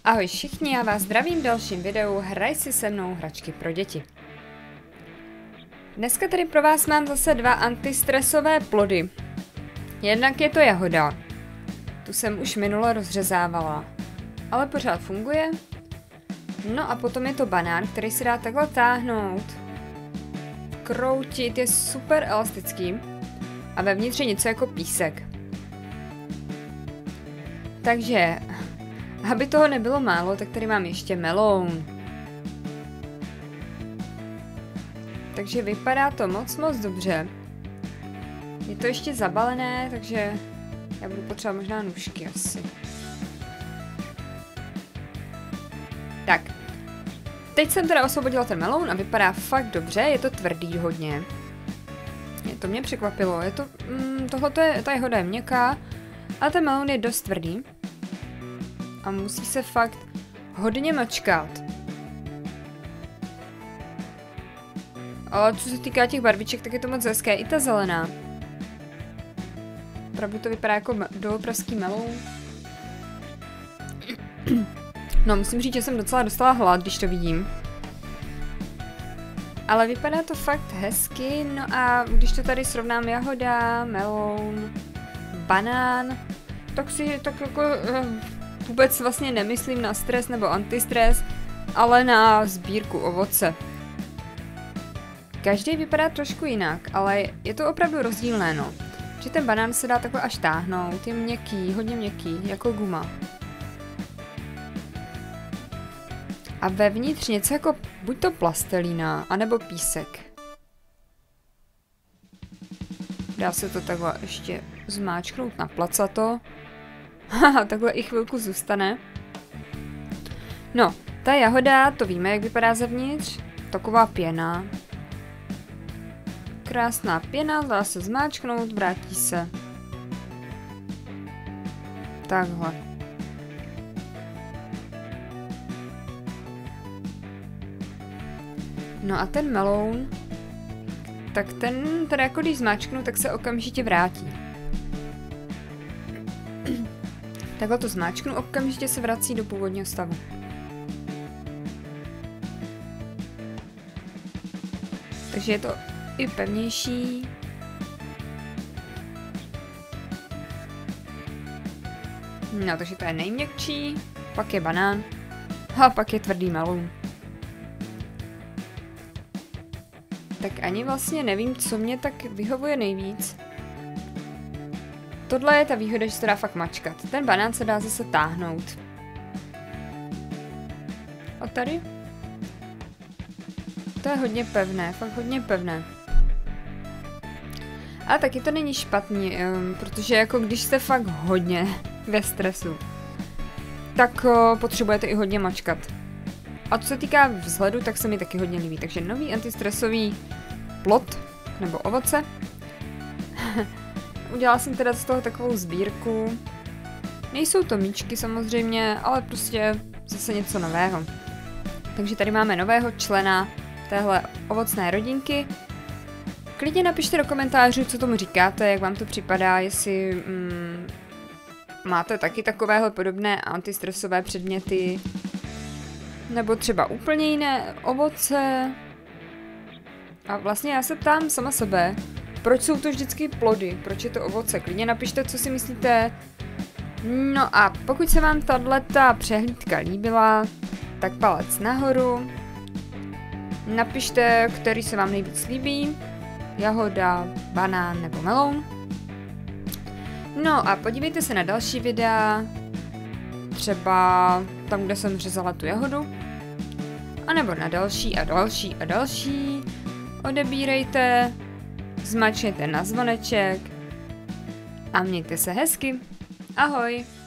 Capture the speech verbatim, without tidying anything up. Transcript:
Ahoj všichni, já vás zdravím v dalším videu Hraj si se mnou hračky pro děti. Dneska tady pro vás mám zase dva antistresové plody. Jednak je to jahoda. Tu jsem už minule rozřezávala, ale pořád funguje. No a potom je to banán, který se dá takhle táhnout, kroutit, je super elastický a vevnitř je něco jako písek. Takže, aby toho nebylo málo, tak tady mám ještě meloun. Takže vypadá to moc moc dobře. Je to ještě zabalené, takže já budu potřebovat možná nůžky asi. Tak. Teď jsem teda osvobodila ten meloun a vypadá fakt dobře, je to tvrdý hodně. Je to mě překvapilo, je to, mm, tohle je, ta jahoda je měkká, ale ten meloun je dost tvrdý. A musí se fakt hodně mačkat. Ale co se týká těch barviček, tak je to moc hezké, i ta zelená. Opravdu to vypadá jako doopravský meloun. No, musím říct, že jsem docela dostala hlad, když to vidím. Ale vypadá to fakt hezky, no a když to tady srovnám jahoda, meloun, banán, tak si tak jako uh, vůbec vlastně nemyslím na stres nebo antistres, ale na sbírku ovoce. Každý vypadá trošku jinak, ale je to opravdu rozdílné, no. Že ten banán se dá takhle až táhnout, je měkký, hodně měkký, jako guma. A vevnitř něco jako buď to plastelína, anebo písek. Dá se to takhle ještě zmáčknout na placato. Haha, takhle i chvilku zůstane. No, ta jahoda, to víme, jak vypadá zevnitř. Taková pěna. Krásná pěna, dá se zmáčknout, vrátí se. Takhle. No a ten meloun, tak ten, teda jako když zmáčknu, tak se okamžitě vrátí. Takhle to zmáčknu, okamžitě se vrací do původního stavu. Takže je to i pevnější. No, takže to je nejměkčí, pak je banán a pak je tvrdý meloun. Tak ani vlastně nevím, co mě tak vyhovuje nejvíc. Tohle je ta výhoda, že se to dá fakt mačkat. Ten banán se dá zase táhnout. A tady? To je hodně pevné, fakt hodně pevné. A taky to není špatný, um, protože jako když jste fakt hodně ve stresu, tak uh, potřebujete i hodně mačkat. A co se týká vzhledu, tak se mi taky hodně líbí. Takže nový antistresový plod, nebo ovoce. Udělala jsem teda z toho takovou sbírku. Nejsou to míčky samozřejmě, ale prostě zase něco nového. Takže tady máme nového člena téhle ovocné rodinky. Klidně napište do komentářů, co tomu říkáte, jak vám to připadá, jestli mm, máte taky takovéhle podobné antistresové předměty. Nebo třeba úplně jiné ovoce. A vlastně já se ptám sama sebe, proč jsou to vždycky plody, proč je to ovoce. Klidně napište, co si myslíte. No a pokud se vám tato přehlídka líbila, tak palec nahoru. Napište, který se vám nejvíc líbí. Jahoda, banán nebo meloun. No a podívejte se na další videa. Třeba tam, kde jsem řezala tu jahodu. A nebo na další a další a další. Odebírejte, zmačkněte na zvoneček a mějte se hezky. Ahoj!